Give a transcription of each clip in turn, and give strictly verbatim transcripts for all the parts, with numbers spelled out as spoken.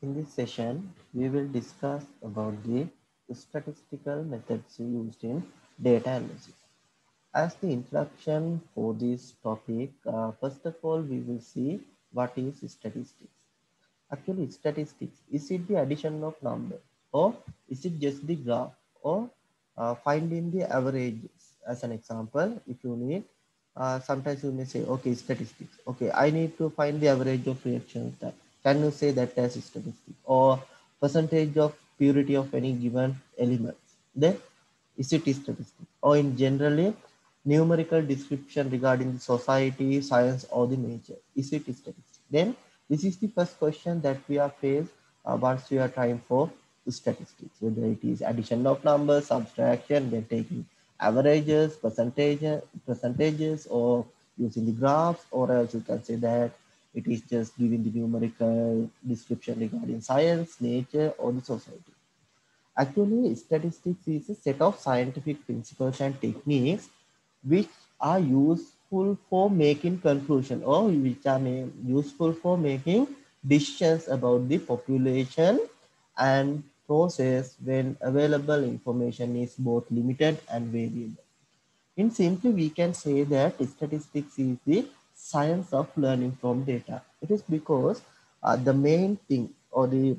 In this session, we will discuss about the statistical methods used in data analysis. As the introduction for this topic, uh, first of all, we will see what is statistics. Actually, statistics, is it the addition of numbers or is it just the graph or uh, finding the averages? As an example, if you need, uh, sometimes you may say, okay, statistics. Okay, I need to find the average of reactions time. Can you say that as statistics or percentage of purity of any given element? Then is it statistics or in generally numerical description regarding the society, science or the nature? Is it statistics? Then this is the first question that we are faced uh, once we are trying for statistics, whether it is addition of numbers, subtraction, then taking averages, percentage, percentages, or using the graphs, or else you can say that it is just giving the numerical description regarding science, nature, or the society. Actually, statistics is a set of scientific principles and techniques which are useful for making conclusion or which are useful for making decisions about the population and process when available information is both limited and variable. In simply, we can say that statistics is the science of learning from data. It is because uh, the main thing or the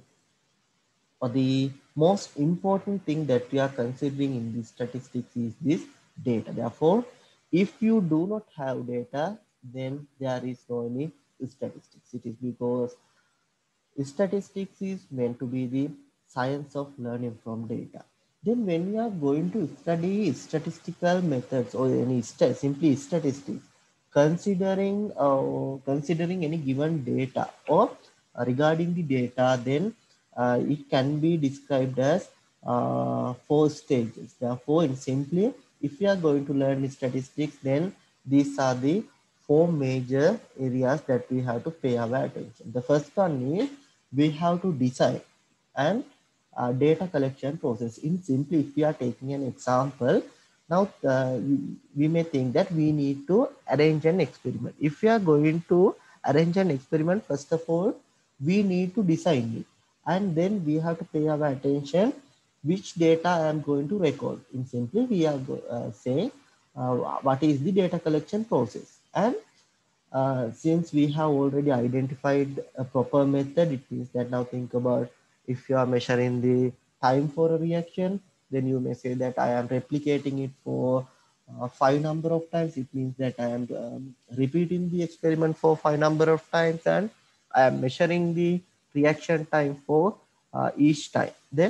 or the most important thing that we are considering in this statistics is this data. Therefore, if you do not have data, then there is no any statistics. It is because statistics is meant to be the science of learning from data. Then when we are going to study statistical methods or any st simply statistics, considering uh, considering any given data or uh, regarding the data, then uh, it can be described as uh, four stages. Therefore, in simply, if we are going to learn statistics, then these are the four major areas that we have to pay our attention. The first one is we have to design and uh, data collection process. In simply, if we are taking an example, now uh, we may think that we need to arrange an experiment. If we are going to arrange an experiment, first of all, we need to design it. And then we have to pay our attention which data I am going to record. In simply, we are uh, saying uh, what is the data collection process. And uh, since we have already identified a proper method, it means that now think about if you are measuring the time for a reaction, then you may say that I am replicating it for uh, five number of times. It means that I am um, repeating the experiment for five number of times and I am measuring the reaction time for uh, each time. Then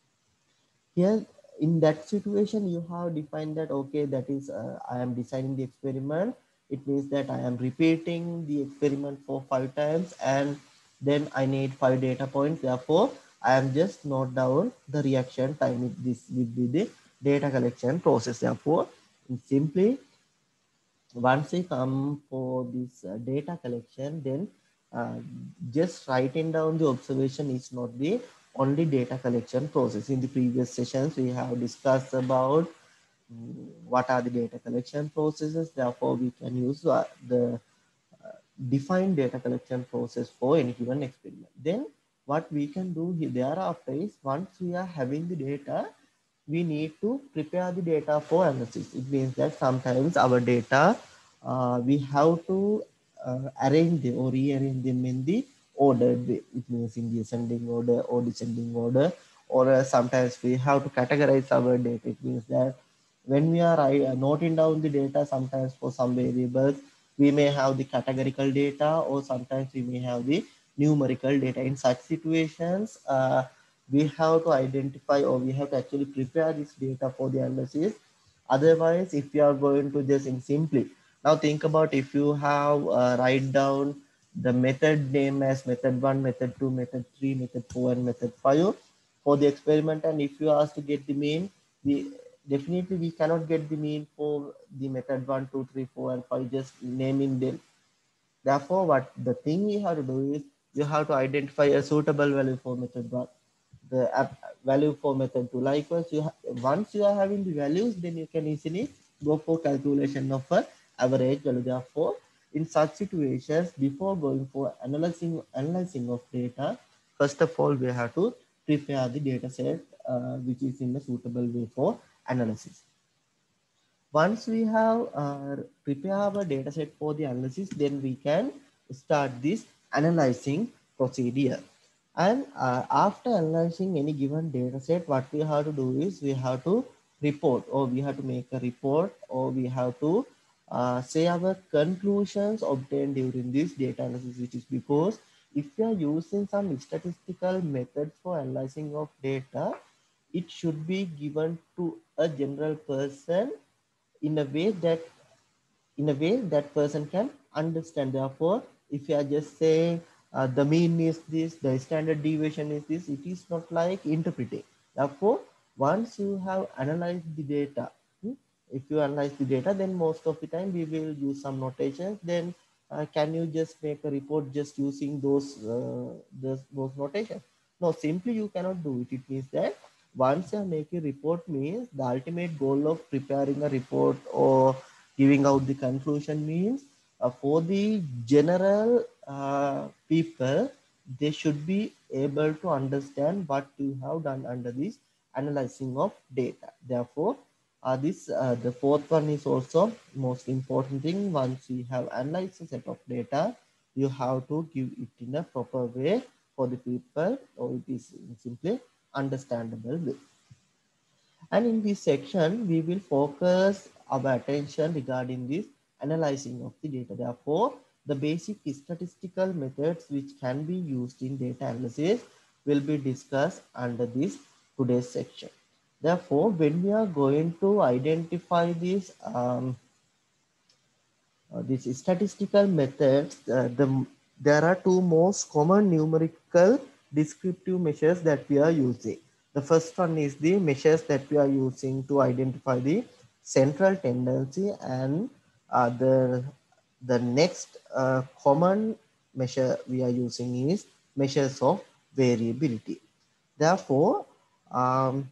here in that situation you have defined that okay, that is uh, I am designing the experiment. It means that I am repeating the experiment for five times and then I need five data points. Therefore I am just note down the reaction time. This will be the data collection process. Therefore simply once we come for this uh, data collection, then uh, just writing down the observation is not the only data collection process. In the previous sessions, we have discussed about mm, what are the data collection processes. Therefore, we can use uh, the uh, defined data collection process for any given experiment. Then what we can do here thereafter is once we are having the data, we need to prepare the data for analysis. It means that sometimes our data, uh, we have to uh, arrange them or rearrange them in the ordered way. It means in the ascending order or descending order, or uh, sometimes we have to categorize our data. It means that when we are uh, noting down the data, sometimes for some variables, we may have the categorical data or sometimes we may have the numerical data. In such situations, uh, we have to identify or we have to actually prepare this data for the analysis. Otherwise, if you are going to just in simply, now think about if you have uh, write down the method name as method one, method two, method three, method four, and method five for the experiment, and if you ask to get the mean, we definitely we cannot get the mean for the method one, two, three, four, and five just naming them. Therefore, what the thing we have to do is you have to identify a suitable value for method one, the value for method two. Likewise, you once you are having the values, then you can easily go for calculation of an average value. Therefore, in such situations, before going for analyzing analyzing of data, First of all, we have to prepare the data set uh, which is in a suitable way for analysis. Once we have uh, prepared our data set for the analysis, then we can start this analyzing procedure. And uh, after analyzing any given data set, what we have to do is we have to report, or we have to make a report, or we have to uh, say our conclusions obtained during this data analysis, which is because if we are using some statistical methods for analyzing of data, it should be given to a general person in a way that in a way that person can understand. Therefore, if you are just saying uh, the mean is this, the standard deviation is this, it is not like interpreting. Therefore, once you have analyzed the data, hmm, if you analyze the data, then most of the time we will use some notations. Then uh, can you just make a report just using those uh, those, those notations? No, simply you cannot do it. It means that once you make a report means the ultimate goal of preparing a report or giving out the conclusion means uh, for the general uh, people, they should be able to understand what you have done under this analyzing of data. Therefore, uh, this uh, the fourth one is also most important thing. Once you have analyzed a set of data, you have to give it in a proper way for the people, or it is simply understandable way. And in this section, we will focus our attention regarding this analyzing of the data. Therefore, the basic statistical methods which can be used in data analysis will be discussed under this today's section. Therefore, when we are going to identify these um, uh, these statistical methods, uh, the, there are two most common numerical descriptive measures that we are using. The first one is the measures that we are using to identify the central tendency, and uh, the, the next uh, common measure we are using is measures of variability. Therefore, um,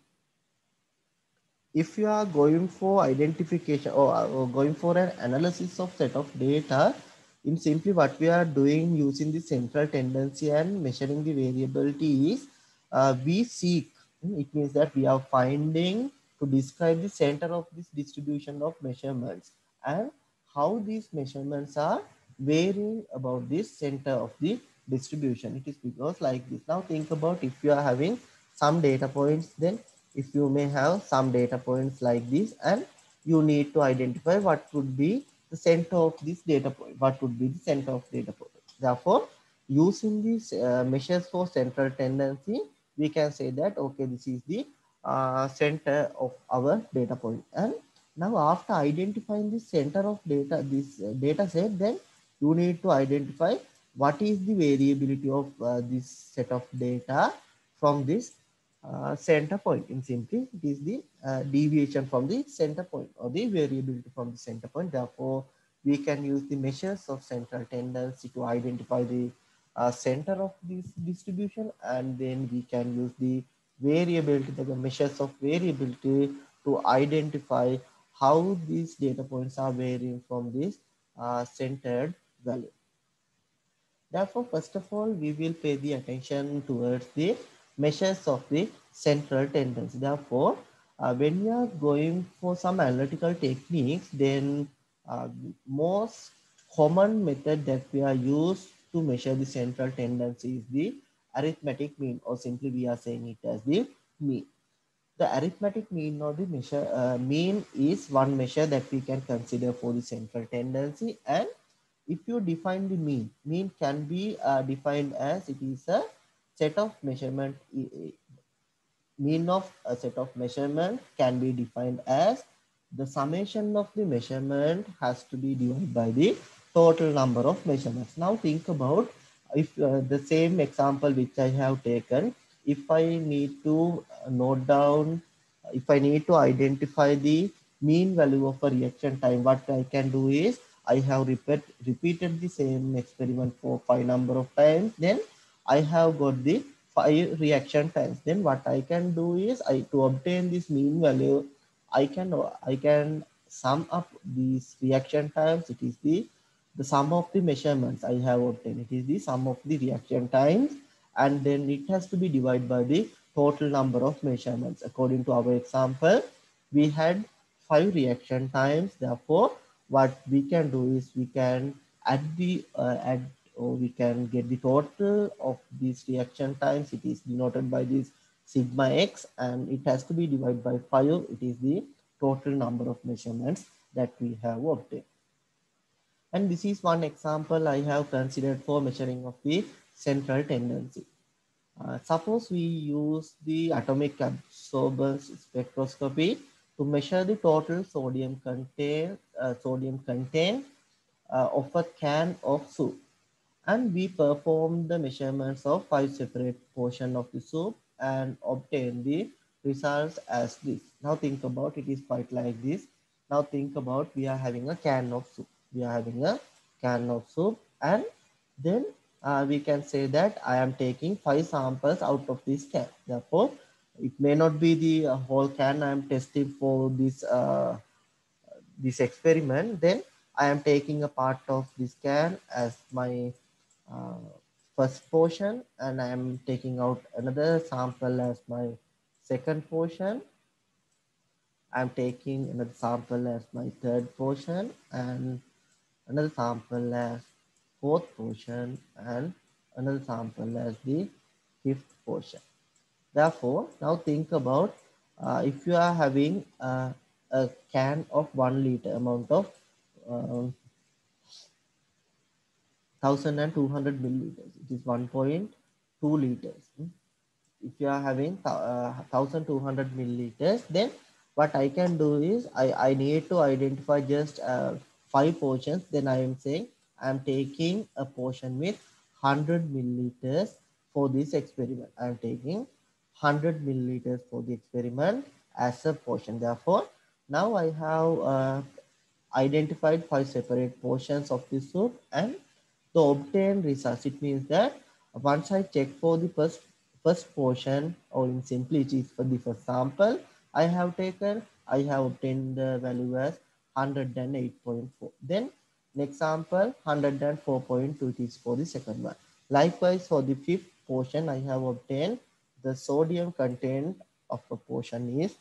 if you are going for identification or, or going for an analysis of set of data, in simply what we are doing using the central tendency and measuring the variability is uh, we seek, it means that we are finding to describe the center of this distribution of measurements and how these measurements are varying about this center of the distribution. It is because like this. Now think about if you are having some data points, then if you may have some data points like this, and you need to identify what would be the center of this data point, what would be the center of data point. Therefore, using these uh, measures for central tendency, we can say that okay, this is the uh, center of our data point. And now after identifying the center of data, this uh, data set, then you need to identify what is the variability of uh, this set of data from this uh, center point. In simply, it is the uh, deviation from the center point or the variability from the center point. Therefore, we can use the measures of central tendency to identify the uh, center of this distribution, and then we can use the variability, the measures of variability, to identify how these data points are varying from this uh, centered value. Therefore, first of all, we will pay the attention towards the measures of the central tendency. Therefore, uh, when we are going for some analytical techniques, then uh, most common method that we are used to measure the central tendency is the arithmetic mean, or simply we are saying it as the mean. The arithmetic mean or the measure uh, mean is one measure that we can consider for the central tendency. And if you define the mean, mean can be uh, defined as it is a set of measurement. Mean of a set of measurement can be defined as the summation of the measurement has to be divided by the total number of measurements. Now think about if uh, the same example which I have taken, if I need to note down, if I need to identify the mean value of a reaction time, what I can do is I have repeat, repeated the same experiment for five number of times. Then I have got the five reaction times. Then what I can do is I to obtain this mean value, I can I can sum up these reaction times. It is the the sum of the measurements I have obtained. It is the sum of the reaction times, and then it has to be divided by the total number of measurements. According to our example, we had five reaction times. Therefore, what we can do is we can add the uh, add or we can get the total of these reaction times. It is denoted by this sigma x, and it has to be divided by five. It is the total number of measurements that we have obtained. And this is one example I have considered for measuring of the central tendency. Uh, suppose we use the atomic absorbance spectroscopy to measure the total sodium content, uh, sodium content uh, of a can of soup, and we perform the measurements of five separate portions of the soup and obtain the results as this. Now think about it is quite like this. Now think about we are having a can of soup. We are having a can of soup, and then uh, we can say that I am taking five samples out of this can. Therefore, it may not be the uh, whole can I am testing for this uh, this experiment. Then I am taking a part of this can as my uh, first portion, and I am taking out another sample as my second portion. I'm taking another sample as my third portion, and another sample as fourth portion, and another sample as the fifth portion. Therefore, now think about uh, if you are having uh, a can of one liter amount of um, one thousand two hundred milliliters. It is one point two liters. If you are having uh, one thousand two hundred milliliters, then what I can do is I, I need to identify just uh, five portions. Then I am saying I am taking a portion with one hundred milliliters for this experiment. I am taking one hundred milliliters for the experiment as a portion. Therefore, now I have uh, identified five separate portions of the soup, and to obtain results, it means that once I check for the first first portion, or in simply it is for the first sample I have taken, I have obtained the value as one hundred eight point four. Then next sample one hundred four point two, it is for the second one. Likewise, for the fifth portion, I have obtained the sodium content of a portion is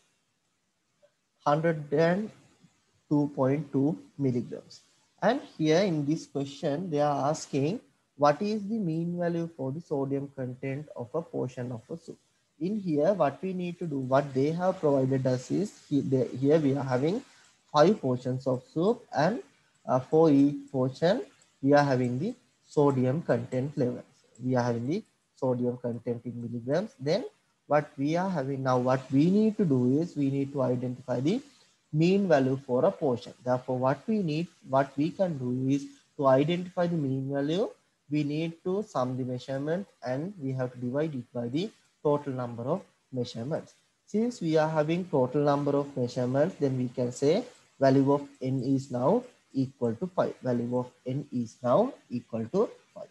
one hundred two point two milligrams. And here in this question, they are asking what is the mean value for the sodium content of a portion of a soup. In here, what we need to do, what they have provided us is, here we are having five portions of soup, and uh, for each portion, we are having the sodium content levels. We are having the sodium content in milligrams. Then what we are having now, what we need to do is, we need to identify the mean value for a portion. Therefore, what we need, what we can do is to identify the mean value, we need to sum the measurement, and we have to divide it by the total number of measurements. Since we are having total number of measurements, then we can say value of n is now equal to five. Value of n is now equal to five.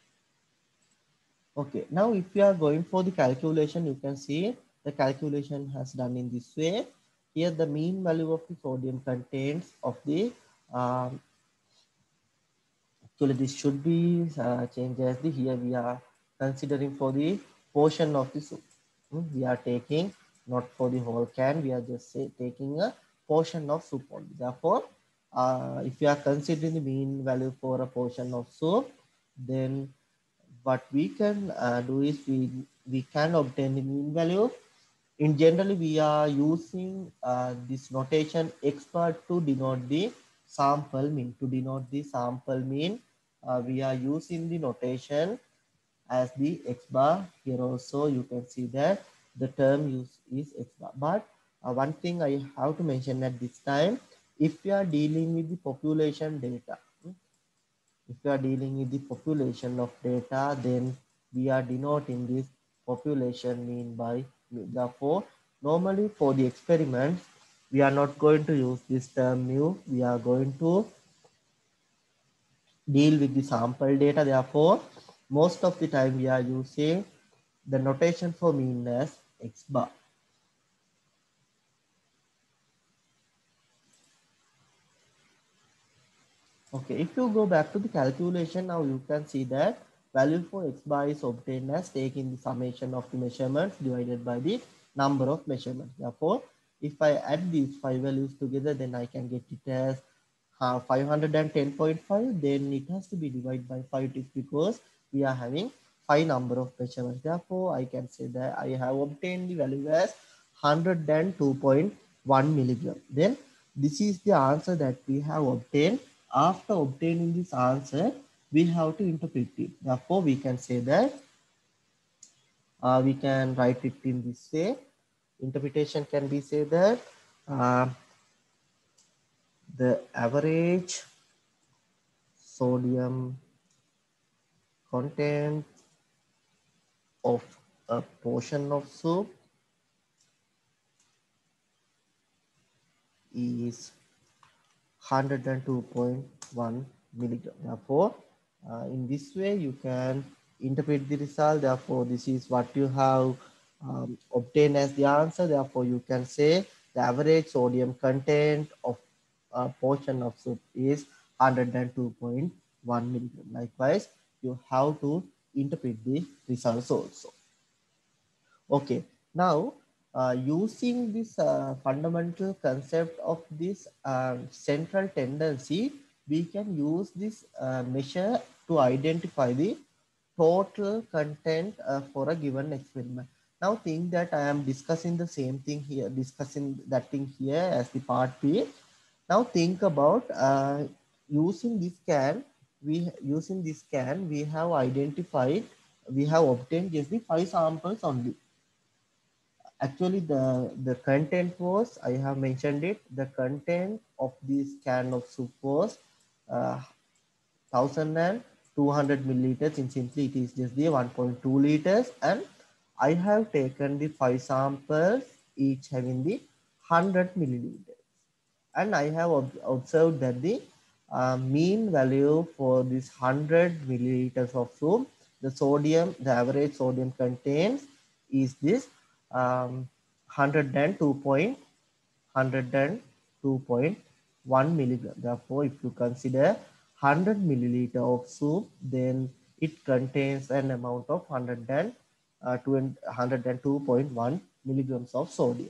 Okay, now if you are going for the calculation, you can see the calculation has done in this way. Here the mean value of the sodium contents of the, um, actually this should be uh, changed as the, here we are considering for the portion of the soup. Hmm, we are taking not for the whole can, we are just say, taking a portion of soup only. Therefore, uh, if you are considering the mean value for a portion of soup, then what we can uh, do is we we can obtain the mean value. In generally, we are using uh, this notation x bar to denote the sample mean. To denote the sample mean, uh, we are using the notation as the x bar. Here also you can see that the term used is x bar. But uh, one thing I have to mention at this time, if we are dealing with the population data, if we are dealing with the population of data, then we are denoting this population mean by mu. Therefore, normally for the experiments, we are not going to use this term mu. We are going to deal with the sample data. Therefore, most of the time we are using the notation for mean as x bar. Okay, if you go back to the calculation, now you can see that Value for x bar is obtained as taking the summation of the measurements divided by the number of measurements. Therefore, if I add these five values together, then I can get it as uh, five hundred ten point five. Then it has to be divided by five times because we are having five number of measurements. Therefore, I can say that I have obtained the value as one hundred two point one milligram. Then this is the answer that we have obtained. After obtaining this answer, we have to interpret it. Therefore, we can say that uh, we can write it in this way. Interpretation can be say that uh, the average sodium content of a portion of soup is one hundred two point one milligram. Therefore, uh, in this way you can interpret the result. Therefore, this is what you have um, obtained as the answer. Therefore, you can say the average sodium content of a portion of soup is one hundred two point one milligram. Likewise, you have to interpret the results also. Okay, now uh, using this uh, fundamental concept of this uh, central tendency, we can use this uh, measure to identify the total content uh, for a given experiment. Now think that I am discussing the same thing here, discussing that thing here as the part B. Now think about uh, using this can, we using this can, we have identified, we have obtained just the five samples only. Actually, the, the content was, I have mentioned it, the content of this can of soup was uh, one thousand two hundred milliliters. In simply, it is just the one point two liters. And I have taken the five samples, each having the one hundred milliliters. And I have ob observed that the uh, mean value for this one hundred milliliters of soup, the sodium, the average sodium contains is this um, one hundred two point one milligram. Therefore, if you consider one hundred milliliter of soup, then it contains an amount of one hundred two point one milligrams of sodium.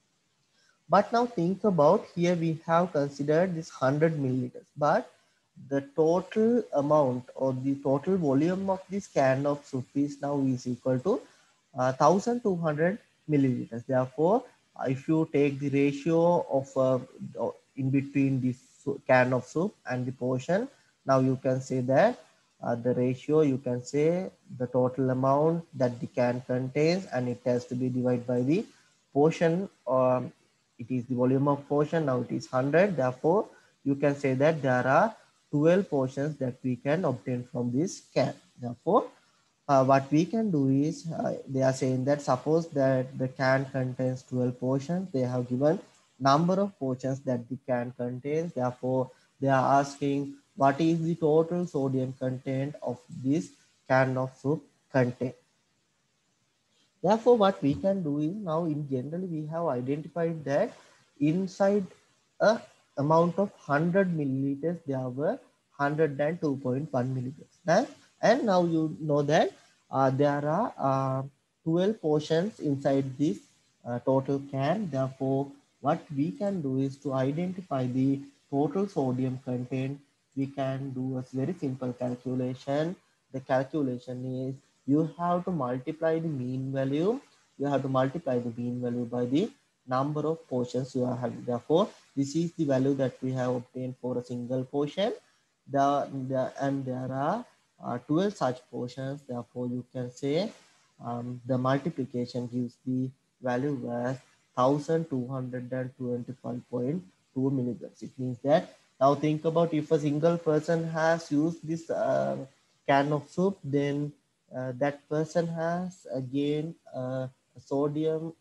But now think about, here we have considered this one hundred milliliters, but the total amount or the total volume of this can of soup is now is equal to uh, one thousand two hundred milliliters. Therefore, uh, if you take the ratio of uh, in between this can of soup and the portion, now you can say that uh, the ratio, you can say the total amount that the can contains, and it has to be divided by the portion. Um, it is the volume of portion, now it is one hundred. Therefore, you can say that there are twelve portions that we can obtain from this can. Therefore, uh, what we can do is, uh, they are saying that suppose that the can contains twelve portions, they have given number of portions that the can contains. Therefore, they are asking what is the total sodium content of this can of soup contain. Therefore, what we can do is, now in general we have identified that inside a amount of one hundred milliliters there were one hundred two point one milligrams. Right? And now you know that uh, there are uh, twelve portions inside this uh, total can. Therefore, what we can do is to identify the total sodium content. We can do a very simple calculation. The calculation is, you have to multiply the mean value. You have to multiply the mean value by the number of portions you are having. Therefore, this is the value that we have obtained for a single portion. The, the and there are uh, twelve such portions. Therefore, you can say um, the multiplication gives the value as one thousand two hundred twenty-five point two milligrams. It means that, now think about, if a single person has used this uh, can of soup, then uh, that person has again uh, sodium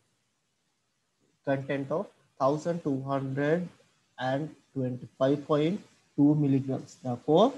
content of one thousand two hundred twenty-five point two milligrams. Therefore,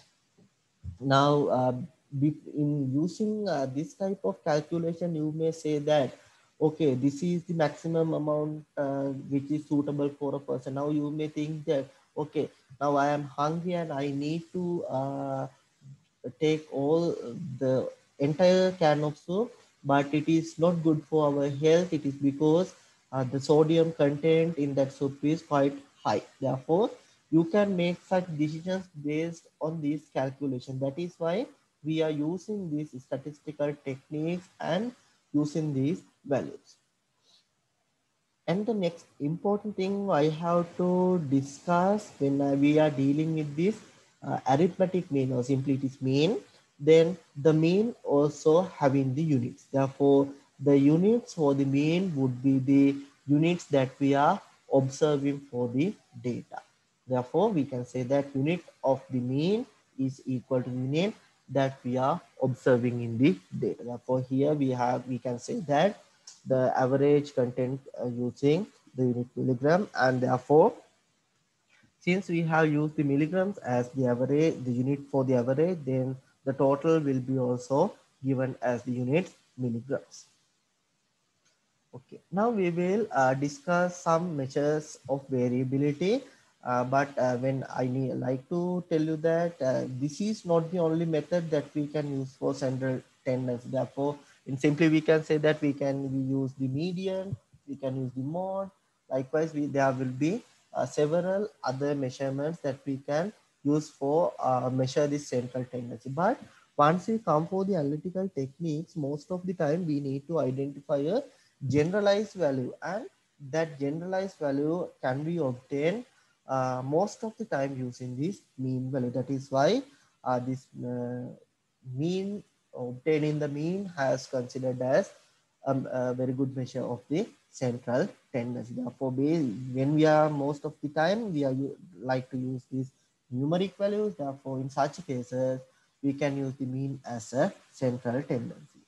now uh, in using uh, this type of calculation, you may say that, okay, this is the maximum amount uh, which is suitable for a person. Now you may think that, okay, now I am hungry and I need to uh, take all the entire can of soup, but it is not good for our health. It is because uh, the sodium content in that soup is quite high. Therefore, you can make such decisions based on these calculations. That is why we are using these statistical techniques and using these values. And the next important thing I have to discuss when uh, we are dealing with this uh, arithmetic mean, or simply it is mean, then the mean also having the units. Therefore, the units for the mean would be the units that we are observing for the data. Therefore, we can say that unit of the mean is equal to the unit that we are observing in the data. Therefore, here we have, we can say that the average content uh, using the unit milligram, and therefore since we have used the milligrams as the average, the unit for the average, then the total will be also given as the units milligrams. Okay, now we will uh, discuss some measures of variability. Uh, but uh, when I need, like to tell you that uh, this is not the only method that we can use for central tendency. Therefore, in simply we can say that we can we use the median, we can use the mode. Likewise, we there will be uh, several other measurements that we can use for uh, measure this central tendency. But once we come for the analytical techniques, most of the time we need to identify a generalized value, and that generalized value can be obtained uh, most of the time using this mean value. That is why uh, this uh, mean obtaining the mean has considered as um, a very good measure of the central tendency. Therefore, when we are most of the time we are like to use these numeric values. Therefore, in such cases we can use the mean as a central tendency.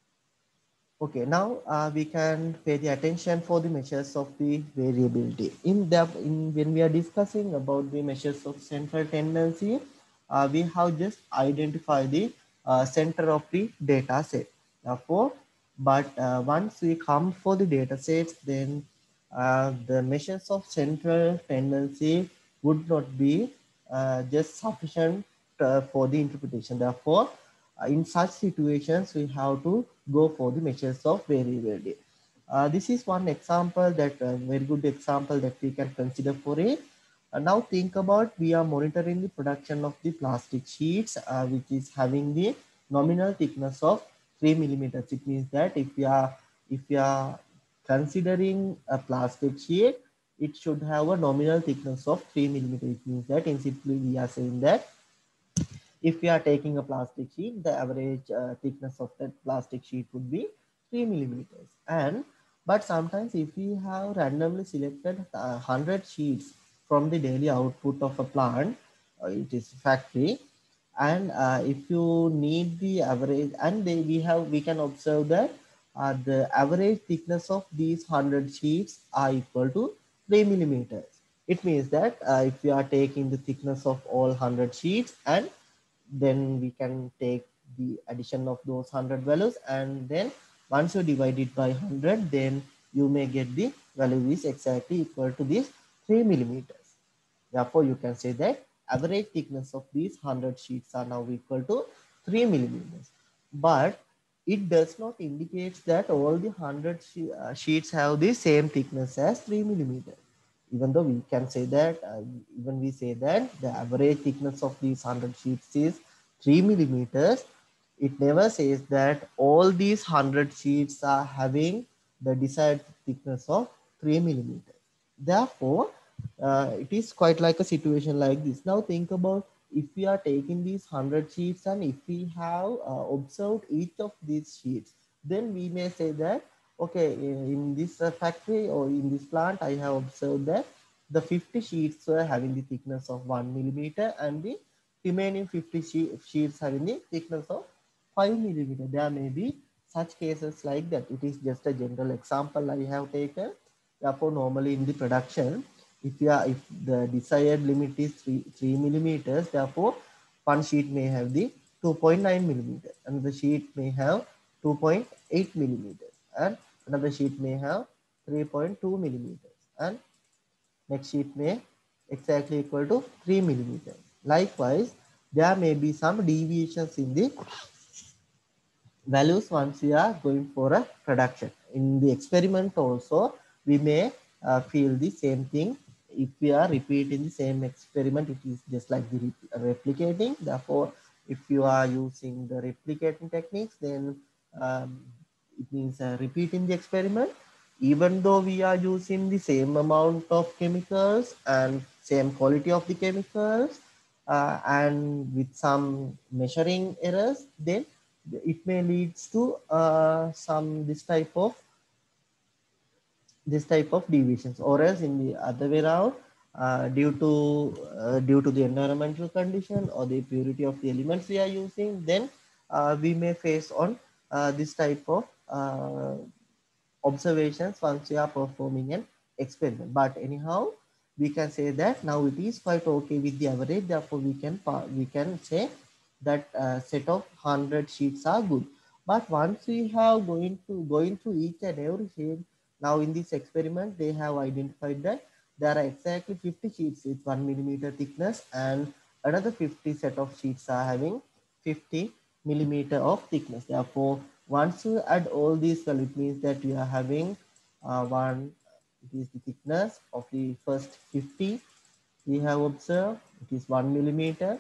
Okay, now uh, we can pay the attention for the measures of the variability. In depth, in when we are discussing about the measures of central tendency, uh, we have just identified the uh, center of the data set. Therefore, but uh, once we come for the data sets, then uh, the measures of central tendency would not be uh, just sufficient uh, for the interpretation. Therefore, uh, in such situations, we have to go for the measures of variability. Uh, this is one example, that uh, very good example that we can consider for it. Uh, now think about, we are monitoring the production of the plastic sheets, uh, which is having the nominal thickness of three millimeters. It means that if we are if we are considering a plastic sheet, it should have a nominal thickness of three millimeters. It means that in simply we are saying that if we are taking a plastic sheet, the average uh, thickness of that plastic sheet would be three millimeters. And but sometimes if we have randomly selected uh, one hundred sheets from the daily output of a plant, uh, it is factory, and uh, if you need the average, and they, we have we can observe that uh, the average thickness of these one hundred sheets are equal to three millimeters. It means that uh, if we are taking the thickness of all one hundred sheets, and then we can take the addition of those one hundred values, and then once you divide it by one hundred, then you may get the value is exactly equal to this three millimeters. Therefore, you can say that average thickness of these one hundred sheets are now equal to three millimeters. But it does not indicate that all the one hundred she uh, sheets have the same thickness as three millimeters. Even though we can say that, uh, even we say that the average thickness of these one hundred sheets is three millimeters, it never says that all these one hundred sheets are having the desired thickness of three millimeters. Therefore, uh, it is quite like a situation like this. Now think about, if we are taking these one hundred sheets, and if we have uh, observed each of these sheets, then we may say that, okay, in this uh, factory or in this plant, I have observed that the fifty sheets were having the thickness of one millimeter, and the remaining fifty sheets having the thickness of five millimeter. There may be such cases like that. It is just a general example I have taken. Therefore, normally in the production, if you are if the desired limit is three, three millimeters, therefore one sheet may have the two point nine millimeters, and the sheet may have two point eight millimeters, and another sheet may have three point two millimeters, and next sheet may exactly equal to three millimeters. Likewise, there may be some deviations in the values once we are going for a production. In the experiment also, we may uh, feel the same thing. If we are repeating the same experiment, it is just like the replicating. Therefore, if you are using the replicating techniques, then um, it means uh, repeating the experiment. Even though we are using the same amount of chemicals and same quality of the chemicals, uh, and with some measuring errors, then it may leads to uh, some this type of this type of deviations, or else in the other way around, uh, due to uh, due to the environmental condition or the purity of the elements we are using, then uh, we may face on uh, this type of uh, observations once we are performing an experiment. But anyhow, we can say that now it is quite okay with the average. Therefore, we can we can say that uh, set of one hundred sheets are good. But once we have going to going through each and every sheet, now in this experiment, they have identified that there are exactly fifty sheets with one millimeter thickness, and another fifty set of sheets are having fifty millimeter of thickness. Therefore, once you add all these values, it means that you are having uh, one, it is the thickness of the first fifty we have observed, it is one millimeter.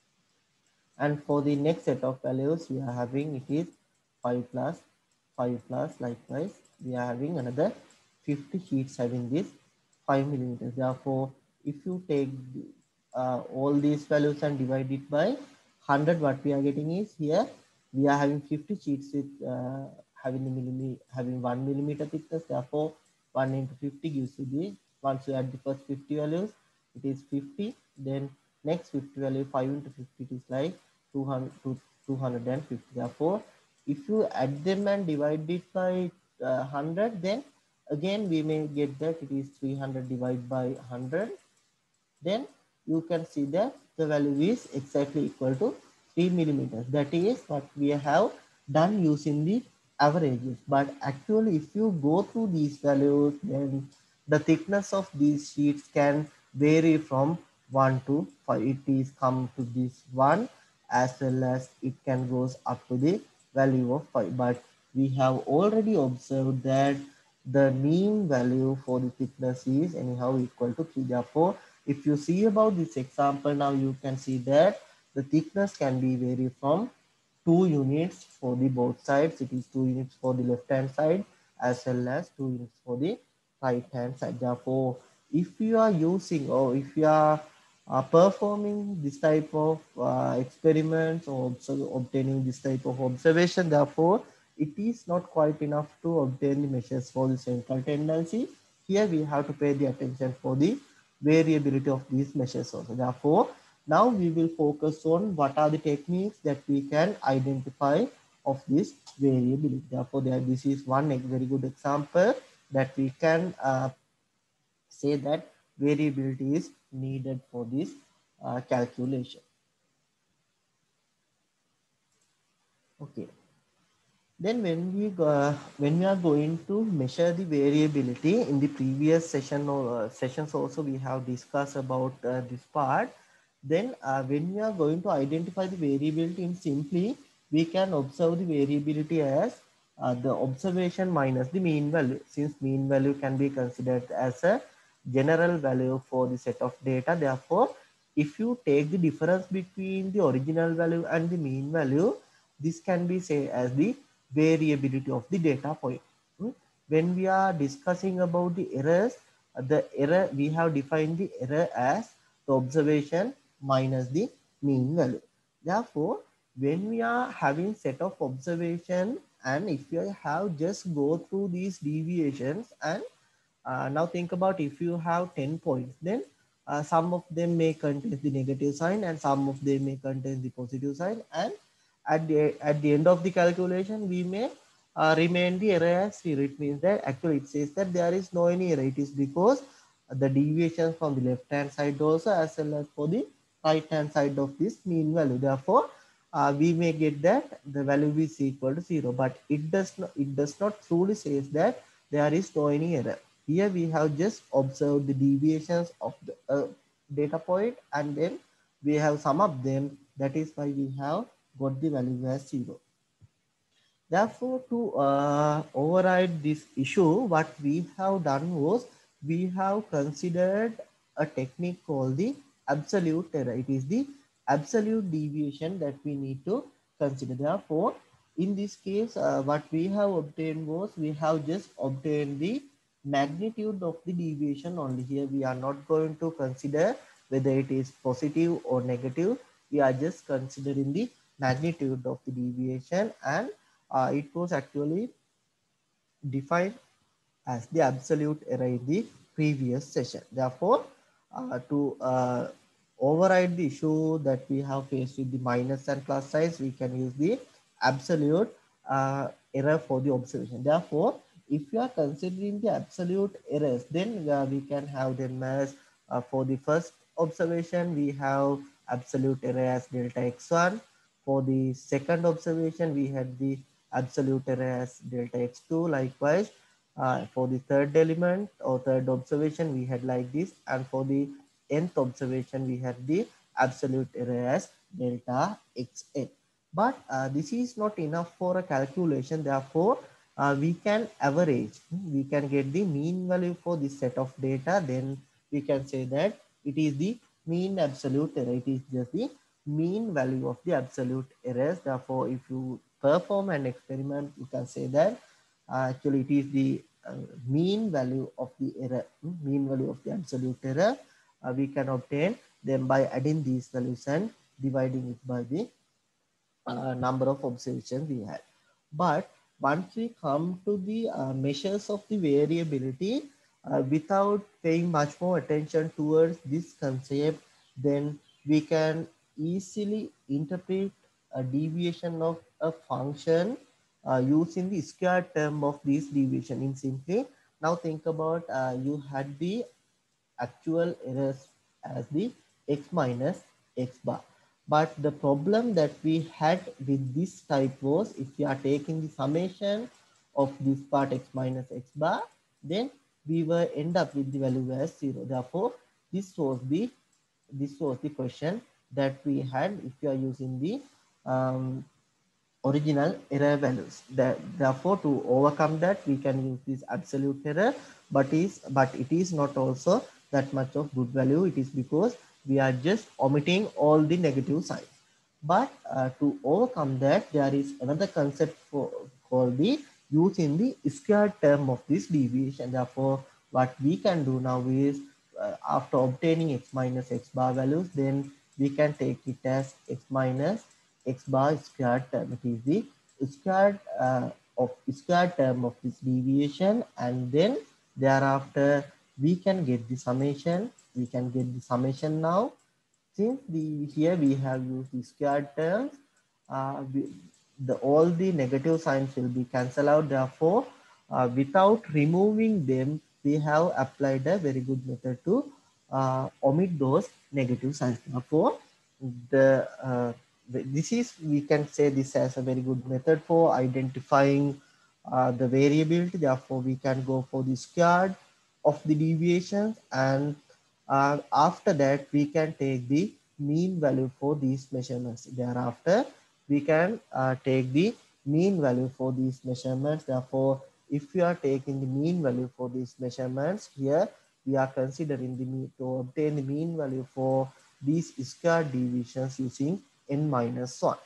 And for the next set of values, we are having it is five plus five plus, likewise we are having another fifty sheets having this five millimeters. Therefore, if you take uh, all these values and divide it by one hundred, what we are getting is here we are having fifty sheets with uh, having a millimeter, having one millimeter thickness. Therefore, one into fifty gives you the, once you add the first fifty values, it is fifty. Then next fifty value, five into fifty, it is like two hundred to two hundred fifty. Therefore, if you add them and divide it by uh, one hundred, then again we may get that it is three hundred divided by one hundred. Then you can see that the value is exactly equal to three millimeters. That is what we have done using the averages. But actually, if you go through these values, then the thickness of these sheets can vary from one to five. It is come to this one, as well as it can goes up to the value of five. But we have already observed that the mean value for the thickness is anyhow equal to three. Therefore, if you see about this example, now you can see that the thickness can be vary from two units for the both sides. It is two units for the left hand side as well as two units for the right hand side. Therefore, if you are using or if you are uh, performing this type of uh, experiments or obtaining this type of observation, therefore it is not quite enough to obtain the measures for the central tendency. Here we have to pay the attention for the variability of these measures also. Therefore, now we will focus on what are the techniques that we can identify of this variability. Therefore, there, this is one very good example that we can uh, say that variability is needed for this uh, calculation. Okay. Then when we uh, when we are going to measure the variability, in the previous session or uh, sessions also we have discussed about uh, this part. Then uh, when we are going to identify the variability, in simply we can observe the variability as uh, the observation minus the mean value, since mean value can be considered as a general value for the set of data. Therefore, if you take the difference between the original value and the mean value, this can be said as the variability of the data point. Hmm? When we are discussing about the errors, the error, we have defined the error as the observation minus the mean value. Therefore, when we are having set of observation, and if you have just go through these deviations, and uh, now think about if you have ten points, then uh, some of them may contain the negative sign and some of them may contain the positive sign, and at the at the end of the calculation we may uh, remain the error as zero. It means that actually it says that there is no any error. It is because the deviation from the left hand side also as well as for the right hand side of this mean value. Therefore, uh, we may get that the value is equal to zero, but it does not it does not truly says that there is no any error. Here we have just observed the deviations of the uh, data point, and then we have sum up them. That is why we have got the value as zero. Therefore, to uh, override this issue, what we have done was we have considered a technique called the absolute error. It is the absolute deviation that we need to consider. Therefore, in this case, uh, what we have obtained was we have just obtained the magnitude of the deviation only. Here we are not going to consider whether it is positive or negative. We are just considering the magnitude of the deviation, and uh, it was actually defined as the absolute error in the previous session. Therefore, uh, to uh, override the issue that we have faced with the minus and plus signs, we can use the absolute uh, error for the observation. Therefore, if you are considering the absolute errors, then uh, we can have them as uh, for the first observation, we have absolute error as delta x one. For the second observation, we had the absolute error as delta x two. Likewise, uh, for the third element or third observation, we had like this, and for the nth observation, we had the absolute error as delta xn. But uh, this is not enough for a calculation. Therefore, uh, we can average. We can get the mean value for this set of data. Then we can say that it is the mean absolute error. It is just the mean value of the absolute errors. Therefore, if you perform an experiment, you can say that uh, actually it is the uh, mean value of the error, mean value of the absolute error. Uh, we can obtain them by adding these values and dividing it by the uh, number of observations we had. But once we come to the uh, measures of the variability, uh, without paying much more attention towards this concept, then we can easily interpret a deviation of a function uh, using the square term of this deviation. In simply, now think about uh, you had the actual errors as the x minus x bar. But the problem that we had with this type was if we are taking the summation of this part x minus x bar, then we will end up with the value as zero. Therefore, this was the this was the question that we had if you are using the um, original error values. That, therefore, to overcome that, we can use this absolute error, but is but it is not also that much of good value. It is because we are just omitting all the negative signs. But uh, to overcome that, there is another concept for called the using the square term of this deviation. Therefore, what we can do now is uh, after obtaining x minus x bar values, then we can take it as x minus x bar square term. It is the square uh, of square term of this deviation, and then thereafter we can get the summation. We can get the summation now. Since the here we have used the square terms, uh, we, the all the negative signs will be cancelled out. Therefore, uh, without removing them, we have applied a very good method to uh, omit those negative signs. Therefore, the uh, this is we can say this as a very good method for identifying uh, the variability. Therefore, we can go for the squared of the deviations, and uh, after that we can take the mean value for these measurements. Thereafter, we can uh, take the mean value for these measurements. Therefore, if we are taking the mean value for these measurements, here we are considering the mean to obtain the mean value for these square deviations using n minus one.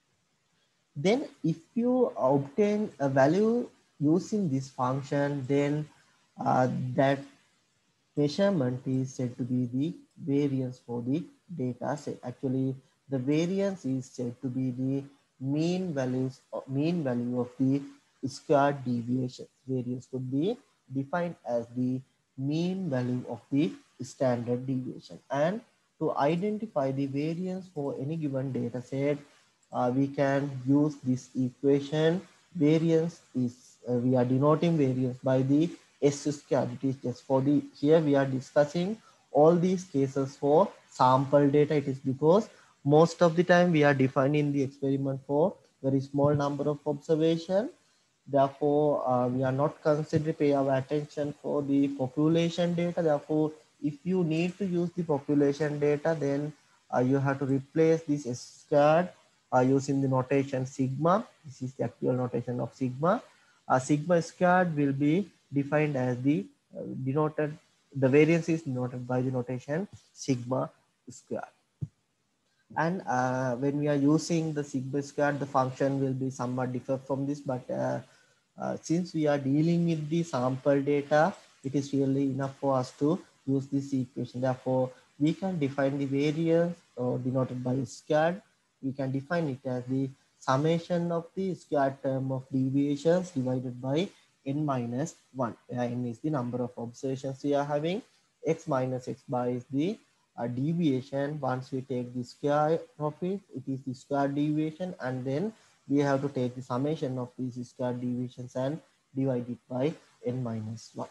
Then if you obtain a value using this function, then uh, that measurement is said to be the variance for the data set. Actually, the variance is said to be the mean values mean value of the square deviation. Variance could be defined as the mean value of the standard deviation. And to identify the variance for any given data set, uh, we can use this equation. Variance is uh, we are denoting variance by the S square. It is just for the here we are discussing all these cases for sample data. It is because most of the time we are defining the experiment for very small number of observation. Therefore, uh, we are not considering pay our attention for the population data. Therefore, if you need to use the population data, then uh, you have to replace this s squared uh, using the notation sigma. This is the actual notation of sigma. Uh, sigma squared will be defined as the uh, denoted, the variance is denoted by the notation sigma squared. And uh, when we are using the sigma squared, the function will be somewhat different from this, but uh, uh, since we are dealing with the sample data, it is really enough for us to use this equation. Therefore, we can define the variance or denoted by squared. We can define it as the summation of the squared term of deviations divided by n minus one, where n is the number of observations we are having. X minus x bar is the uh, deviation. Once we take the square of it, it is the square deviation, and then we have to take the summation of these square deviations and divide it by n minus one.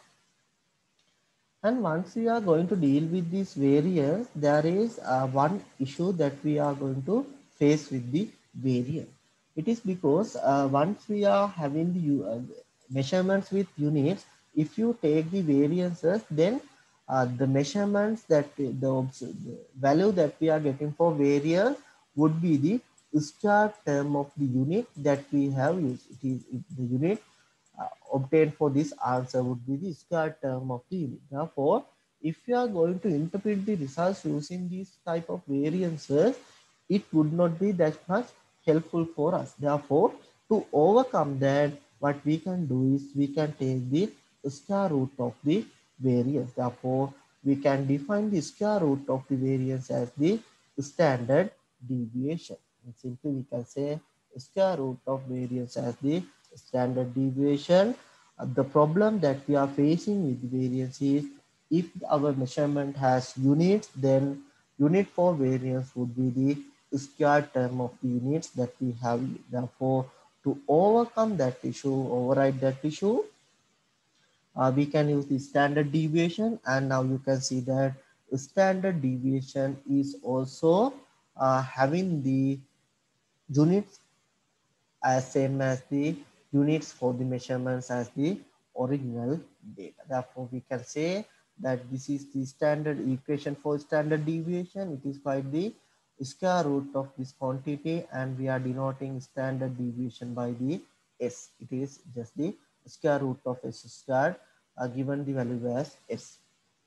And once we are going to deal with this variance, there is uh, one issue that we are going to face with the variance. It is because uh, once we are having the uh, measurements with units, if you take the variances, then uh, the measurements that the, the value that we are getting for variance would be the square term of the unit that we have used. It is the unit uh, obtained for this answer would be the square term of the unit. Therefore, if you are going to interpret the results using these type of variances, it would not be that much helpful for us. Therefore, to overcome that, what we can do is we can take the square root of the variance. Therefore, we can define the square root of the variance as the standard deviation. And simply, we can say square root of variance as the standard deviation. Uh, the problem that we are facing with variance is if our measurement has units, then unit for variance would be the square term of the units that we have. Therefore, to overcome that issue, override that issue, uh, we can use the standard deviation. And now you can see that standard deviation is also uh, having the units as same as the units for the measurements as the original data. Therefore, we can say that this is the standard equation for standard deviation. It is quite the square root of this quantity, and we are denoting standard deviation by the s. It is just the square root of s squared, uh, given the value as s.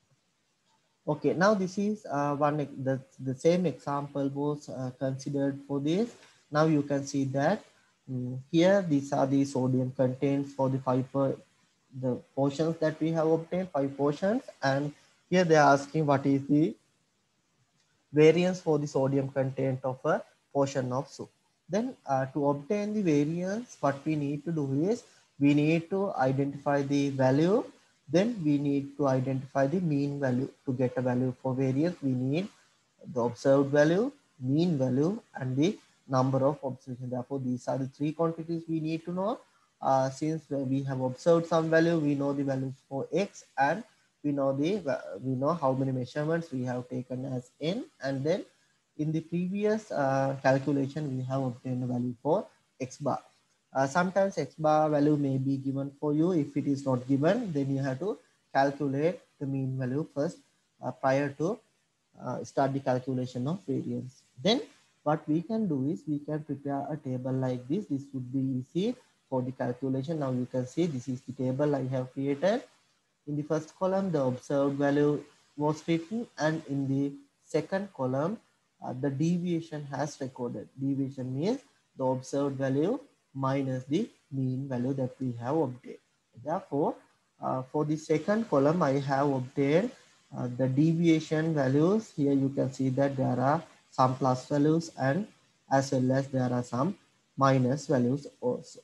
Okay, now this is uh, one, the, the same example was uh, considered for this. Now you can see that um, here these are the sodium contents for the five per, the portions that we have obtained, five portions, and here they are asking what is the variance for the sodium content of a portion of soup. Then uh, to obtain the variance, what we need to do is we need to identify the value. Then we need to identify the mean value. To get a value for variance, we need the observed value, mean value, and the number of observations. Therefore, these are the three quantities we need to know. Uh, since we have observed some value, we know the values for x, and we know the we know how many measurements we have taken as n, and then in the previous uh, calculation we have obtained a value for x bar. Uh, sometimes x bar value may be given for you. If it is not given, then you have to calculate the mean value first uh, prior to uh, start the calculation of variance. Then what we can do is we can prepare a table like this. This would be easy for the calculation. Now you can see this is the table I have created. In the first column, the observed value was written, and in the second column, uh, the deviation has recorded. Deviation means the observed value minus the mean value that we have obtained. Therefore, uh, for the second column, I have obtained uh, the deviation values. Here you can see that there are some plus values, and as well as there are some minus values also.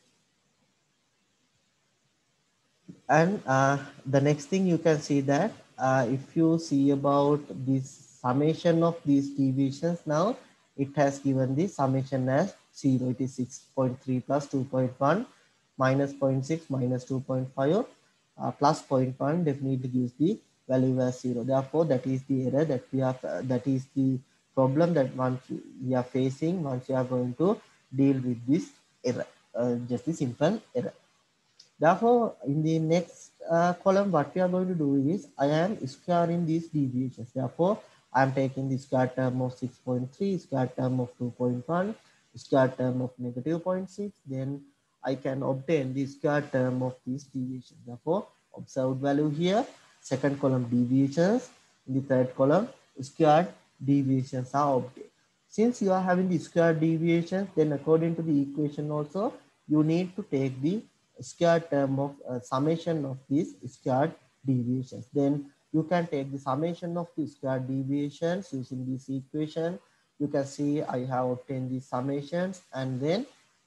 And uh, the next thing you can see that uh, if you see about this summation of these deviations, now it has given the summation as zero. It is six point three plus two point one minus zero point six minus two point five uh, plus zero point one definitely gives the value as zero. Therefore, that is the error that we have, uh, that is the problem that once we are facing once you are going to deal with this error, uh, just a simple error. Therefore, in the next uh, column, what we are going to do is I am squaring these deviations. Therefore, I'm taking the square term of six point three, square term of two point one, square term of negative zero point six, then I can obtain the square term of these deviations. Therefore, observed value here, second column deviations, in the third column squared deviations are obtained. Since you are having the square deviations, then according to the equation also, you need to take the square term of uh, summation of these squared deviations. Then you can take the summation of the square deviations using this equation. You can see I have obtained the summations, and then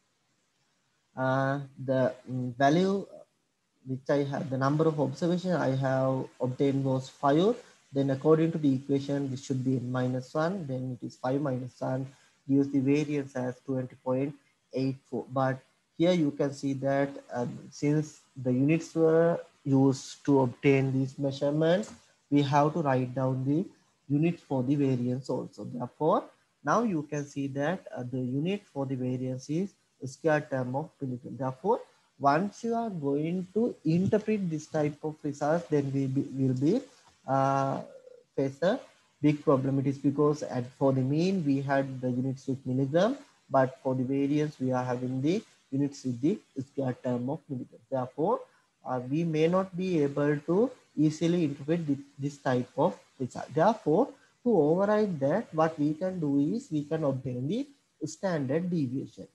uh, the um, value which I have, the number of observations I have obtained was five. Then according to the equation, this should be minus one. Then it is five minus one gives the variance as twenty point eight four. But here you can see that um, since the units were used to obtain these measurements, we have to write down the unit for the variance also. Therefore, now you can see that uh, the unit for the variance is square term of milligram. Therefore, once you are going to interpret this type of results, then we be, will be uh, face a big problem. It is because at for the mean we had the units with milligram, but for the variance we are having the units with the square term of milligram. Therefore, uh, we may not be able to easily interpret this, this type of result. Therefore, to override that, what we can do is we can obtain the standard deviation.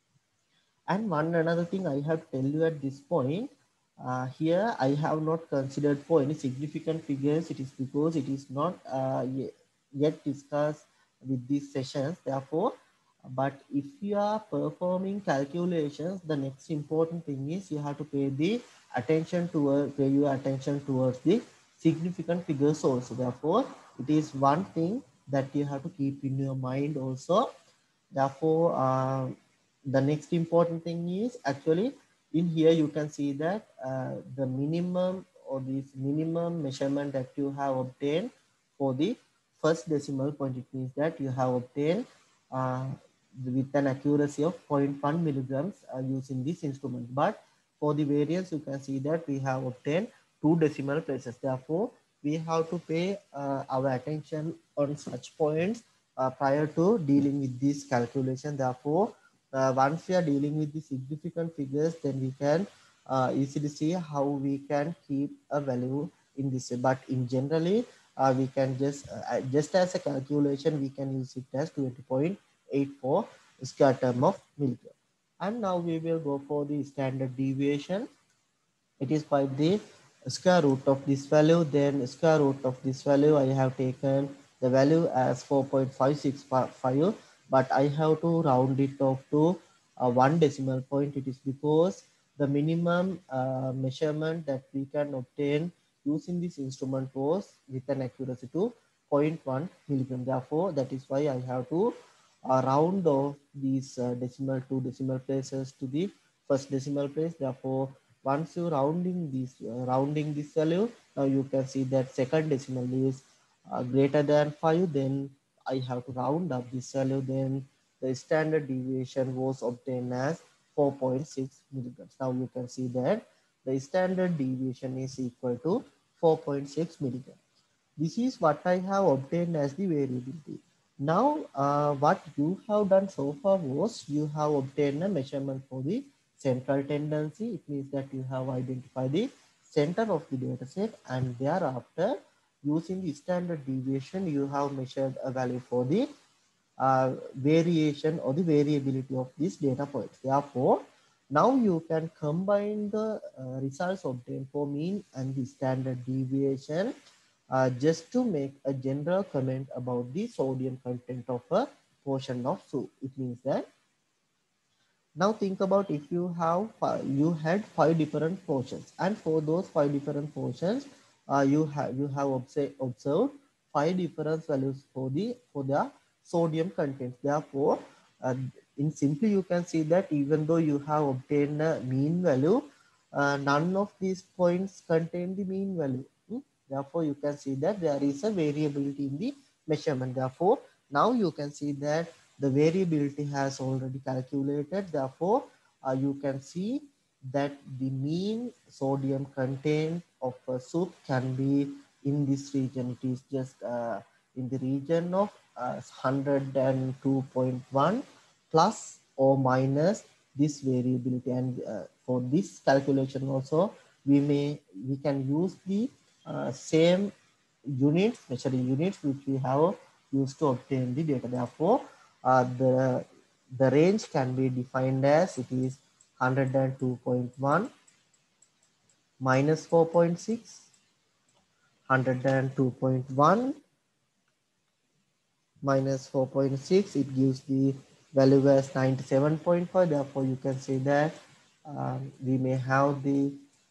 And one another thing I have to tell you at this point, uh, here I have not considered for any significant figures. It is because it is not uh, yet discussed with these sessions. Therefore, but if you are performing calculations, the next important thing is you have to pay the attention toward pay your attention towards the significant figures also. Therefore, it is one thing that you have to keep in your mind also. Therefore, uh, the next important thing is actually in here you can see that uh, the minimum or this minimum measurement that you have obtained for the first decimal point. It means that you have obtained uh, with an accuracy of zero point one milligrams uh, using this instrument. But for the variance, you can see that we have obtained two decimal places. Therefore, we have to pay uh, our attention on such points uh, prior to dealing with this calculation. Therefore, uh, once we are dealing with the significant figures, then we can uh, easily see how we can keep a value in this. But in generally, uh, we can just uh, just as a calculation, we can use it as twenty point eight four square term of milligram. And now we will go for the standard deviation. It is by the square root of this value. Then square root of this value, I have taken the value as four point five six five, but I have to round it off to uh, one decimal point. It is because the minimum uh, measurement that we can obtain using this instrument was with an accuracy to zero point one milligram. Therefore, that is why I have to uh, round off these uh, decimal two decimal places to the first decimal place. Therefore, once you rounding this uh, rounding this value, now you can see that second decimal is uh, greater than five. Then I have to round up this value. Then the standard deviation was obtained as four point six milligrams. Now you can see that the standard deviation is equal to four point six milligrams. This is what I have obtained as the variability. Now, uh, what you have done so far was you have obtained a measurement for the central tendency. It means that you have identified the center of the data set, and thereafter, using the standard deviation, you have measured a value for the uh, variation or the variability of these data points. Therefore, now you can combine the uh, results obtained for mean and the standard deviation uh, just to make a general comment about the sodium content of a portion of soup. It means that now think about if you have five, you had five different portions, and for those five different portions, uh, you have you have observed observed five different values for the for the sodium content. Therefore, uh, in simply you can see that even though you have obtained a mean value, uh, none of these points contain the mean value. Hmm? Therefore, you can see that there is a variability in the measurement. Therefore, now you can see that the variability has already calculated. Therefore, uh, you can see that the mean sodium content of a soup can be in this region. It is just uh, in the region of uh, one hundred two point one plus or minus this variability. And uh, for this calculation also, we may we can use the uh, same units, measuring units, which we have used to obtain the data. Therefore, uh, the the range can be defined as it is one hundred two point one minus four point six, one hundred two point one minus four point six, it gives the value as ninety-seven point five. Therefore, you can say that um, we may have the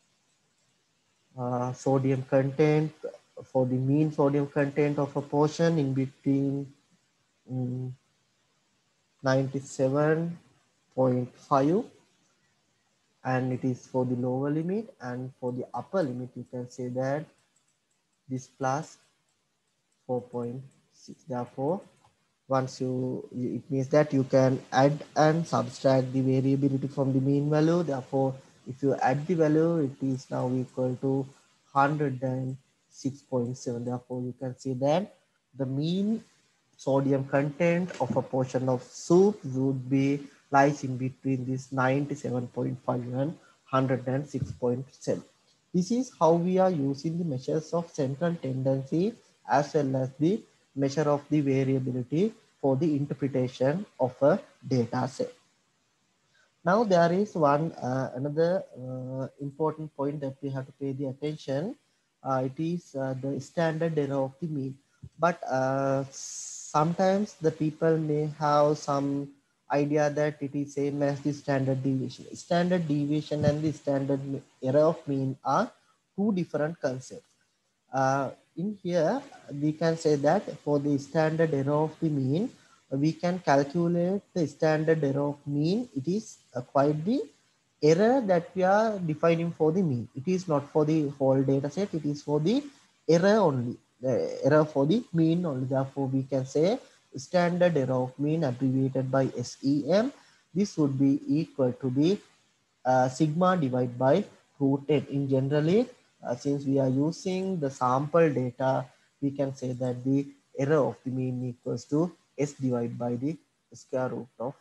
uh, sodium content for the mean sodium content of a portion in between um, ninety-seven point five, and it is for the lower limit, and for the upper limit you can say that this plus four point six. Therefore, once you, it means that you can add and subtract the variability from the mean value. Therefore, if you add the value, it is now equal to one hundred six point seven. Therefore, you can see that the mean sodium content of a portion of soup would be lies in between this ninety-seven point five and one hundred six point seven. This is how we are using the measures of central tendency as well as the measure of the variability for the interpretation of a data set. Now there is one uh, another uh, important point that we have to pay the attention. Uh, it is uh, the standard error of the mean. But uh, sometimes the people may have some idea that it is same as the standard deviation. Standard deviation and the standard error of mean are two different concepts. Uh, in here, we can say that for the standard error of the mean, we can calculate the standard error of mean. It is uh, quite the error that we are defining for the mean. It is not for the whole data set. It is for the error only. The error for the mean only. Therefore, we can say standard error of mean abbreviated by S E M. This would be equal to the uh, sigma divided by root n. In generally, uh, since we are using the sample data, we can say that the error of the mean equals to S divided by the square root of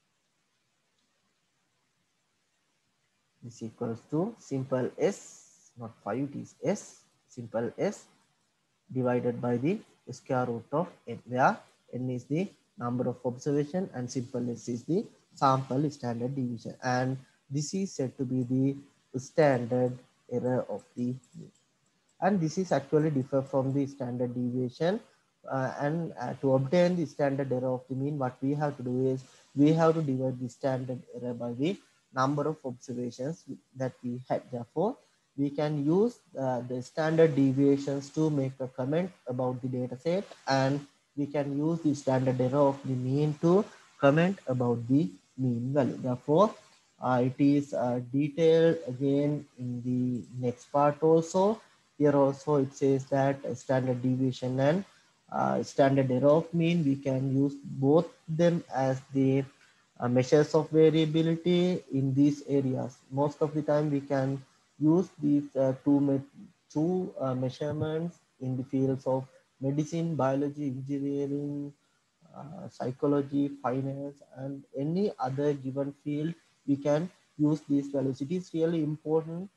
this equals to simple S, not five, it is S, simple S divided by the square root of n, where n is the number of observation and simple S is the sample standard deviation. And this is said to be the standard error of the mean. And this is actually differ from the standard deviation. Uh, and uh, to obtain the standard error of the mean, what we have to do is we have to divide the standard error by the number of observations that we had. Therefore, we can use uh, the standard deviations to make a comment about the data set, and we can use the standard error of the mean to comment about the mean value. Therefore, uh, it is uh, detailed again in the next part also. Here also it says that standard deviation and uh, standard error of mean, we can use both them as the uh, measures of variability in these areas. Most of the time we can use these uh, two, me two uh, measurements in the fields of medicine, biology, engineering, uh, psychology, finance, and any other given field. We can use these values. It is really important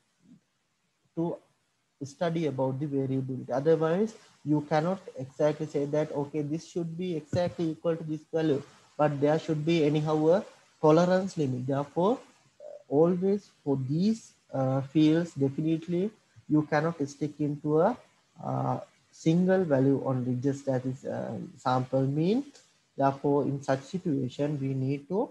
to study about the variability. Otherwise, you cannot exactly say that, okay, this should be exactly equal to this value, but there should be anyhow a tolerance limit. Therefore, always for these uh, fields, definitely you cannot stick into a uh, single value only, just that is uh, sample mean. Therefore, in such situation, we need to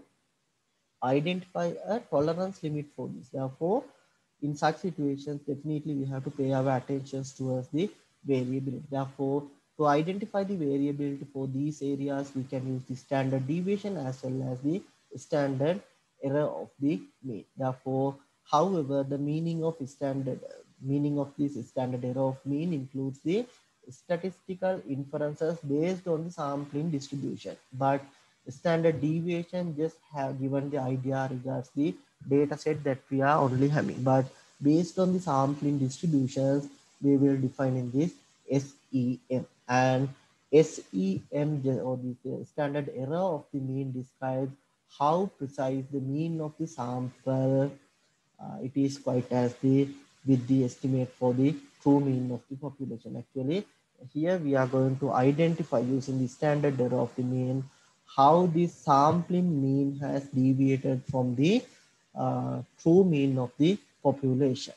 identify a tolerance limit for this. Therefore, in such situations, definitely we have to pay our attention towards the variability. Therefore, to identify the variability for these areas, we can use the standard deviation as well as the standard error of the mean. Therefore, however, the meaning of standard meaning of this standard error of mean includes the statistical inferences based on the sampling distribution. But standard deviation just have given the idea regards the data set that we are only having, but based on the sampling distributions we will define in this S E M. And S E M, or the standard error of the mean, describes how precise the mean of the sample uh, it is quite as the with the estimate for the true mean of the population. Actually, here we are going to identify using the standard error of the mean how the sampling mean has deviated from the uh, true mean of the population.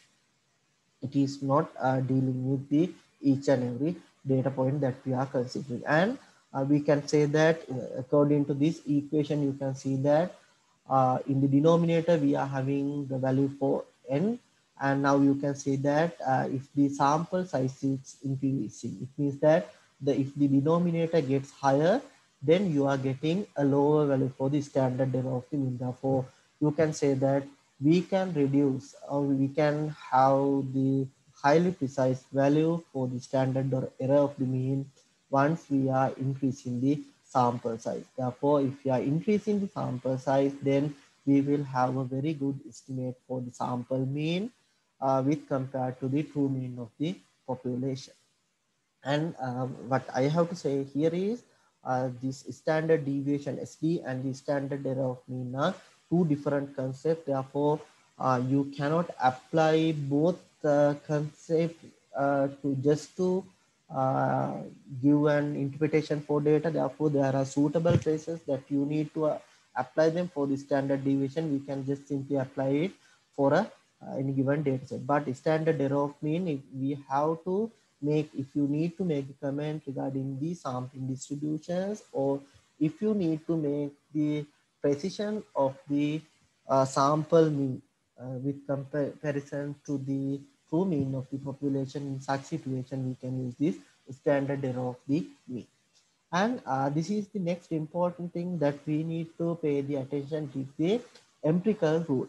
It is not uh, dealing with the each and every data point that we are considering, and uh, we can say that uh, according to this equation you can see that uh, in the denominator we are having the value for n, and now you can see that uh, if the sample size is increasing, it means that the if the denominator gets higher, then you are getting a lower value for the standard error of the mean. Therefore you can say that we can reduce or we can have the highly precise value for the standard or error of the mean once we are increasing the sample size. Therefore, if we are increasing the sample size, then we will have a very good estimate for the sample mean uh, with compared to the true mean of the population. And um, what I have to say here is uh, this standard deviation S D and the standard error of mean are two different concepts. Therefore, uh, you cannot apply both uh, concepts uh, to just to uh, give an interpretation for data. Therefore, there are suitable places that you need to uh, apply them. For the standard deviation, we can just simply apply it for a uh, any given data set. But standard error of mean, if we have to make, if you need to make a comment regarding the sampling distributions, or if you need to make the precision of the uh, sample mean uh, with comparison to the true mean of the population, in such situation we can use this standard error of the mean. And uh, this is the next important thing that we need to pay the attention to, the empirical rule.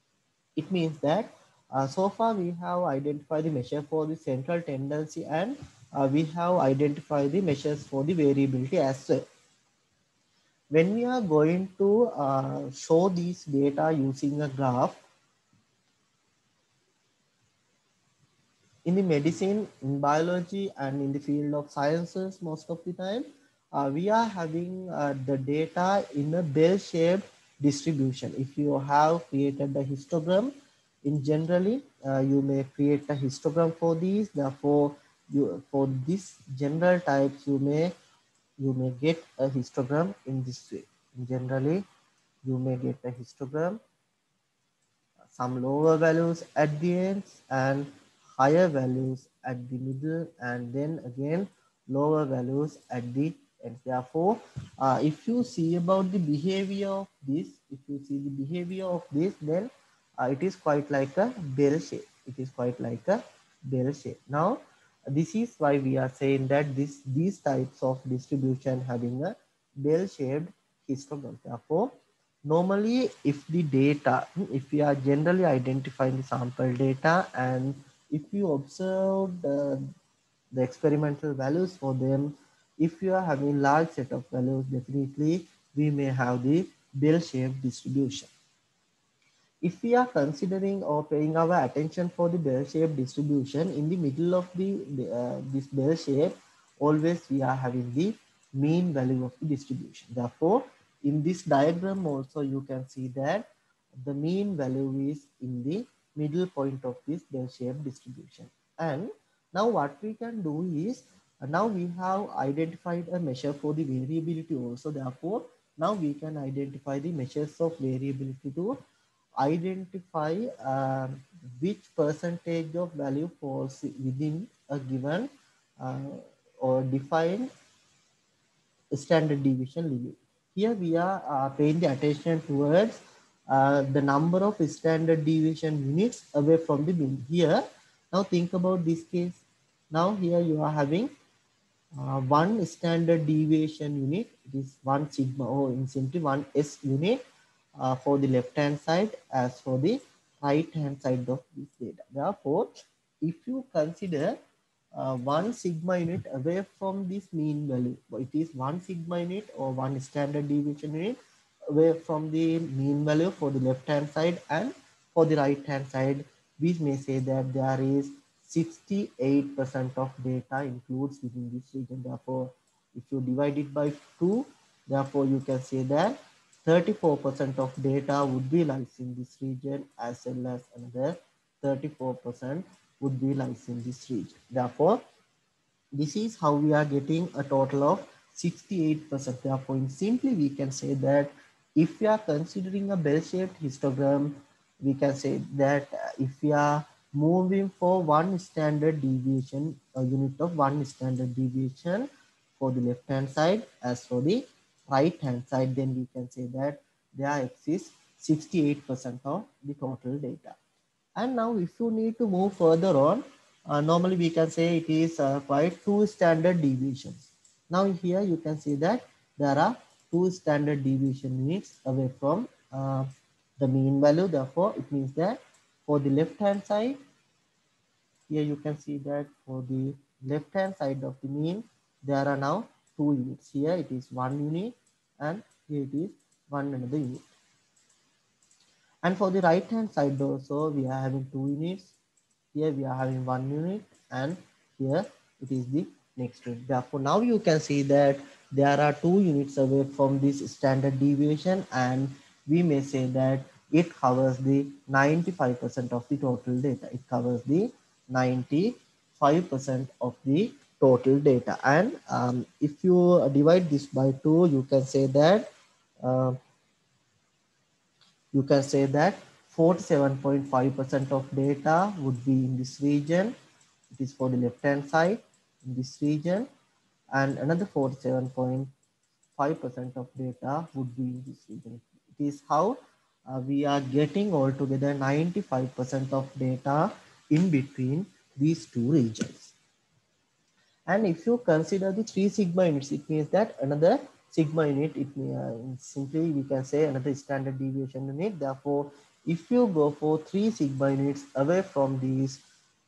It means that uh, so far we have identified the measure for the central tendency, and uh, we have identified the measures for the variability as well. When we are going to uh, show these data using a graph, in the medicine, in biology, and in the field of sciences, most of the time, uh, we are having uh, the data in a bell-shaped distribution. If you have created a histogram, in generally, uh, you may create a histogram for these. Therefore, you for this general types, you may you may get a histogram in this way. Generally, you may get a histogram, some lower values at the ends and higher values at the middle, and then again lower values at the end. Therefore, uh, if you see about the behavior of this, if you see the behavior of this, then uh, it is quite like a bell shape. It is quite like a bell shape. Now, this is why we are saying that this these types of distribution having a bell-shaped histogram. Therefore, normally, if the data, if we are generally identifying the sample data, and if you observe the, the experimental values for them, if you are having large set of values, definitely we may have the bell-shaped distribution. If we are considering or paying our attention for the bell-shaped distribution, in the middle of the uh, this bell shape, always we are having the mean value of the distribution. Therefore, in this diagram also you can see that the mean value is in the middle point of this bell-shaped distribution. And now what we can do is, uh, now we have identified a measure for the variability also. Therefore, now we can identify the measures of variability to identify uh, which percentage of value falls within a given uh, or defined standard deviation limit. Here we are uh, paying the attention towards uh, the number of standard deviation units away from the mean. Here, now think about this case. Now here you are having uh, one standard deviation unit. It is one sigma, or in simply one S unit uh, for the left hand side as for the right hand side of this data. Therefore, if you consider uh, one sigma unit away from this mean value, it is one sigma unit or one standard deviation unit away from the mean value for the left hand side, and for the right hand side, we may say that there is sixty-eight percent of data includes within this region. Therefore, If you divide it by two, therefore you can say that thirty-four percent of data would be lies in this region, as well as another thirty-four percent would be lies in this region. Therefore, this is how we are getting a total of sixty-eight percent. Therefore, in simply we can say that if we are considering a bell-shaped histogram, we can say that uh, if we are moving for one standard deviation, a unit of one standard deviation for the left hand side as for the right hand side, then we can say that there exists sixty-eight percent of the total data. And now if you need to move further on, uh, normally we can say it is uh, quite two standard deviations. Now here you can see that there are two standard deviation units away from uh, the mean value. Therefore, it means that for the left hand side, here you can see that for the left hand side of the mean, there are now two units. Here it is one unit and here it is one another unit. And for the right hand side also, we are having two units. Here we are having one unit and here it is the next unit. Therefore, now you can see that there are two units away from this standard deviation, and we may say that it covers the ninety-five percent of the total data. It covers the ninety-five percent of the total data. And um, if you divide this by two, you can say that uh, you can say that forty-seven point five percent of data would be in this region. It is for the left hand side in this region, and another forty-seven point five percent of data would be in this region. It is how uh, we are getting altogether ninety-five percent of data in between these two regions. And if you consider the three sigma units, it means that another sigma unit, it uh, simply we can say another standard deviation unit. Therefore, if you go for three sigma units away from these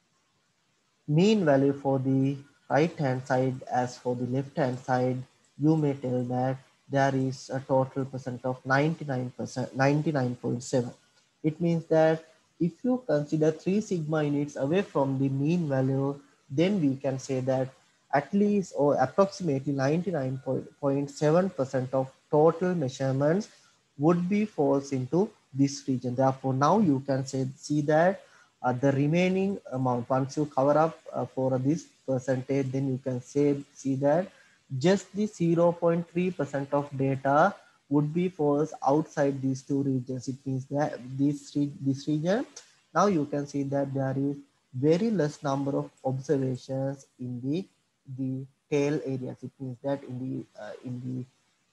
mean value for the right hand side as for the left hand side, you may tell that there is a total percent of ninety-nine percent, ninety-nine point seven. It means that if you consider three sigma units away from the mean value, then we can say that at least or approximately ninety-nine point seven percent of total measurements would be falls into this region. Therefore, now you can say see that uh, the remaining amount, once you cover up uh, for this percentage, then you can say see that just the zero point three percent of data would be falls outside these two regions. It means that this this region, now you can see that there is very less number of observations in the the tail areas. It means that in the uh, in the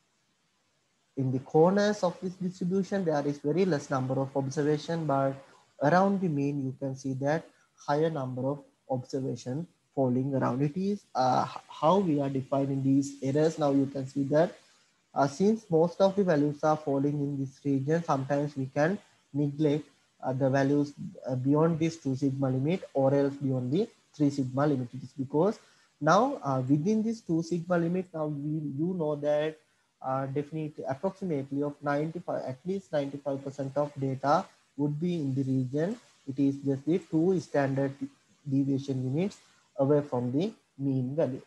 in the corners of this distribution there is very less number of observation, but around the mean you can see that higher number of observation falling around. It is uh, how we are defining these errors. Now you can see that uh, since most of the values are falling in this region, sometimes we can neglect uh, the values uh, beyond this two sigma limit or else beyond the three sigma limit. It is because now uh, within this two sigma limit, now we you know that uh, definitely approximately of ninety-five, at least ninety-five percent of data would be in the region. It is just the two standard deviation units away from the mean value.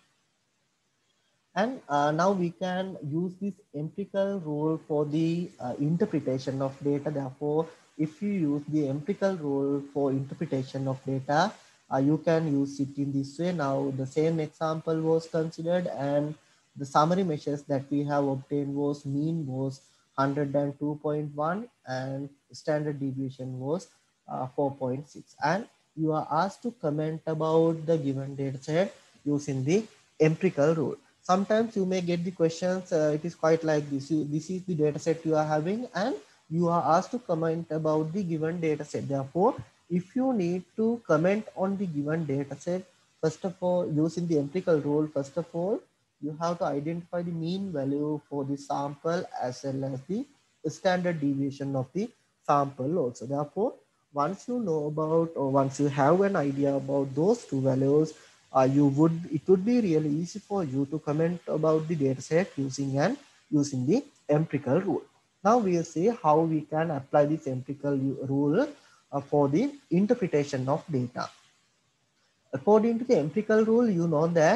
And uh, now we can use this empirical rule for the uh, interpretation of data. Therefore, if you use the empirical rule for interpretation of data, uh, you can use it in this way. Now, the same example was considered, and the summary measures that we have obtained was mean was one hundred two point one and standard deviation was uh, four point six. And you are asked to comment about the given data set using the empirical rule. Sometimes you may get the questions, uh, it is quite like this. You, this is the data set you are having and you are asked to comment about the given data set. Therefore, if you need to comment on the given data set, first of all, using the empirical rule, first of all, you have to identify the mean value for the sample as well as the standard deviation of the sample also. Therefore, once you know about or once you have an idea about those two values, uh, you would it would be really easy for you to comment about the data set using and using the empirical rule. Now we'll see how we can apply this empirical rule uh, for the interpretation of data. According to the empirical rule, you know that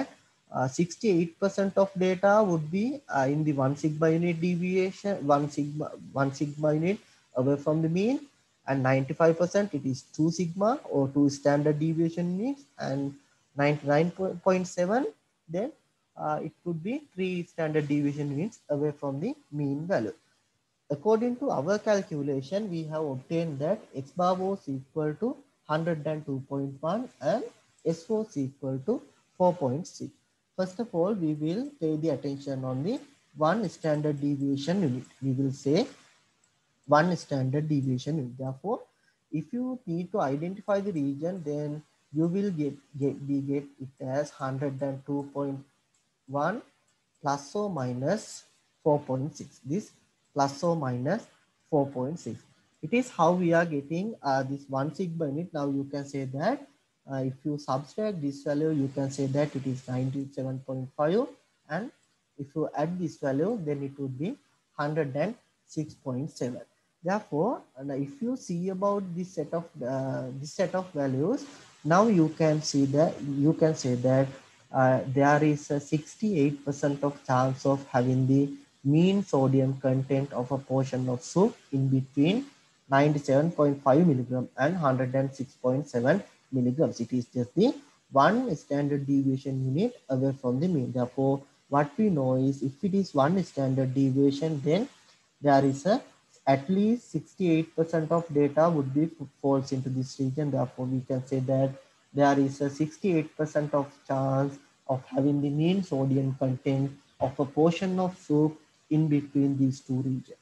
sixty-eight percent of data would be uh, in the one sigma unit deviation, one sigma, one sigma unit away from the mean, and ninety-five percent it is two sigma or two standard deviation units, and ninety-nine point seven then uh, it could be three standard deviation units away from the mean value. According to our calculation, we have obtained that x bar was equal to one hundred two point one and S was equal to four point six. First of all, we will pay the attention on the one standard deviation unit. We will say one standard deviation unit. Therefore, if you need to identify the region, then you will get, get we get it as one hundred two point one plus or minus four point six. This plus or minus four point six. It is how we are getting uh, this one sigma unit. Now you can say that uh, if you subtract this value, you can say that it is ninety-seven point five, and if you add this value, then it would be one hundred six point seven. Therefore, and if you see about this set of uh, this set of values, now you can see that you can say that uh, there is a sixty-eight percent of chance of having the mean sodium content of a portion of soup in between ninety-seven point five milligram and one hundred six point seven milligrams. It is just the one standard deviation unit away from the mean. Therefore, what we know is if it is one standard deviation, then there is a at least sixty-eight percent of data would be falls into this region. Therefore, we can say that there is a sixty-eight percent of chance of having the mean sodium content of a portion of soup in between these two regions.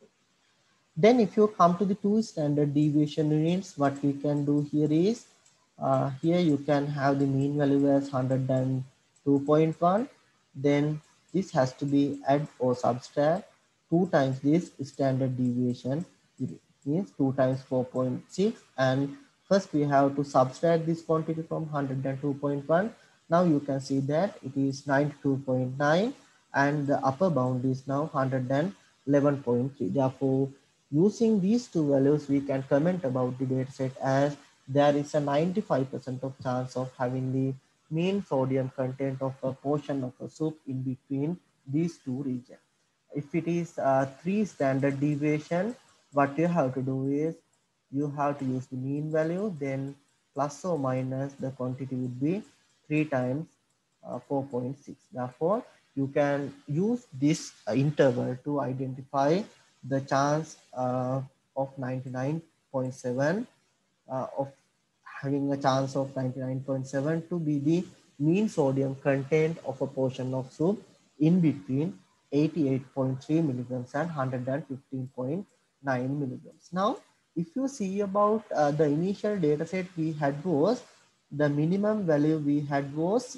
Then if you come to the two standard deviation units, what we can do here is, uh, here you can have the mean value as one hundred two point one. Then this has to be add or subtract two times this standard deviation unit, means two times four point six. And first we have to subtract this quantity from one hundred two point one. Now you can see that it is ninety-two point nine and the upper bound is now one hundred eleven point three. Therefore, using these two values, we can comment about the dataset as there is a ninety-five percent of chance of having the mean sodium content of a portion of a soup in between these two regions. If it is uh, three standard deviation, what you have to do is you have to use the mean value, then plus or minus the quantity would be three times uh, four point six. Therefore, you can use this uh, interval to identify the chance uh, of ninety-nine point seven uh, of having a chance of ninety-nine point seven to be the mean sodium content of a portion of soup in between eighty-eight point three milligrams and one hundred fifteen point nine milligrams. Now, if you see about uh, the initial data set we had was, the minimum value we had was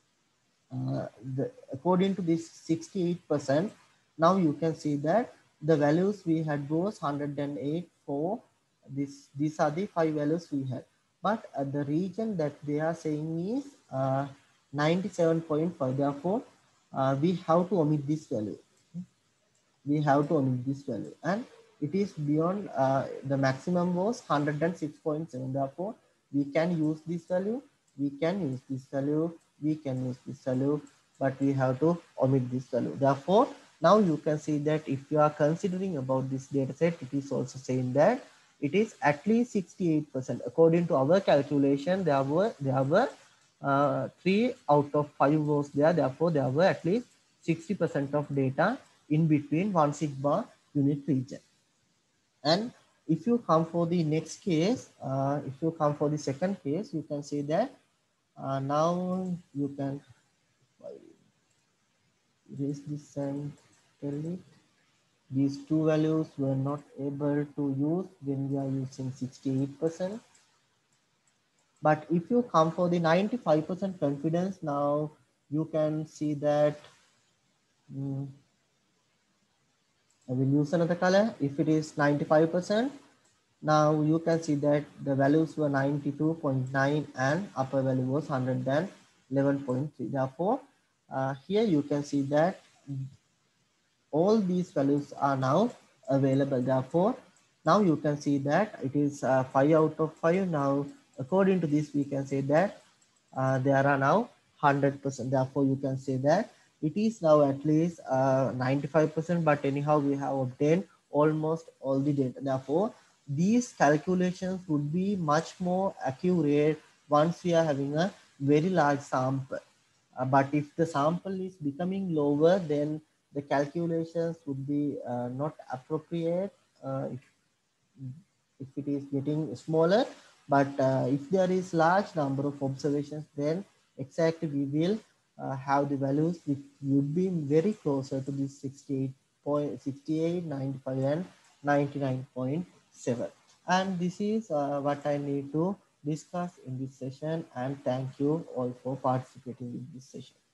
uh, the, according to this sixty-eight percent. Now you can see that the values we had was one hundred eight for this. These are the five values we had, but uh, the region that they are saying is uh, ninety-seven point five. Therefore, uh, we have to omit this value. We have to omit this value, and it is beyond uh, the maximum was one hundred six point seven. Therefore, we can use this value, we can use this value, we can use this value, but we have to omit this value. Therefore, now you can see that if you are considering about this data set, it is also saying that it is at least sixty-eight percent. According to our calculation, there were there were uh, three out of five was there. Therefore, there were at least sixty percent of data in between one sigma unit region. And if you come for the next case, uh, if you come for the second case, you can say that uh, now you can erase this and tell it these two values were not able to use when we are using sixty-eight percent. But if you come for the ninety-five percent confidence, now you can see that um, I will use another color. If it is ninety-five percent, now you can see that the values were ninety-two point nine and upper value was one hundred eleven point three. Therefore, uh, here you can see that all these values are now available. Therefore, now you can see that it is uh, five out of five. Now, according to this, we can say that uh, there are now one hundred percent. Therefore, you can say that it is now at least uh, ninety-five percent, but anyhow, we have obtained almost all the data. Therefore, these calculations would be much more accurate once we are having a very large sample. Uh, but if the sample is becoming lower, then the calculations would be uh, not appropriate. Uh, if, if it is getting smaller, but uh, if there is large number of observations, then exactly we will uh, have the values which would be very closer to the sixty-eight point sixty-eight, ninety-five, and ninety-nine point seven. And this is uh, what I need to discuss in this session, and thank you all for participating in this session.